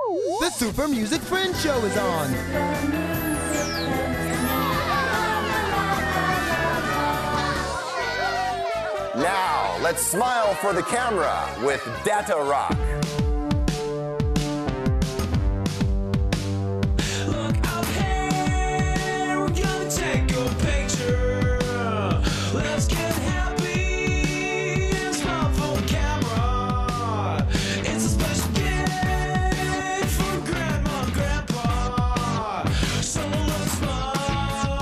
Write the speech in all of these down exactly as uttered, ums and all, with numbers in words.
The Super Music Friends Show is on. Now, let's smile for the camera with Datarock. Look up here, we're gonna take a picture. Let's get happy and smile for the camera. It's a special gift for Grandma and Grandpa. So let's smile.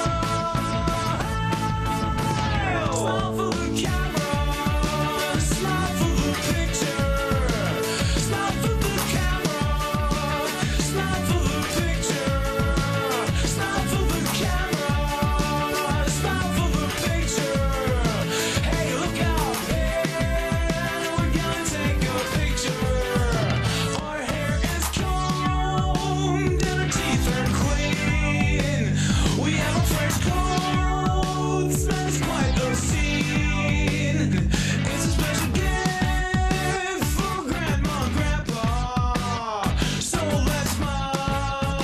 Smile for the camera. Smile for the picture. Smile for the camera. Smile for the picture. Smile for the camera. Smile for the picture. Hey, look out there. We're gonna take a picture. Our hair is combed and our teeth are clean. We have a fresh clothes. That's quite a scene. It's a special gift for Grandma and Grandpa. So let's smile.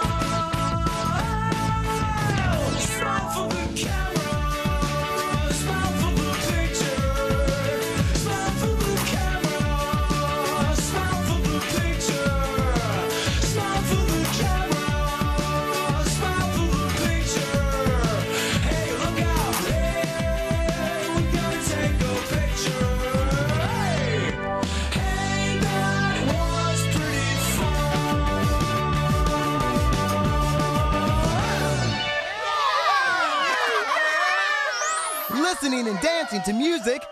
Smile for the camera. Smile for the picture. Smile for the camera. Smile for the picture. Smile for the camera. Smile for the picture. Hey, look out there. We're gonna take a picture. Hey, hey, that was pretty fun. Listening and dancing to music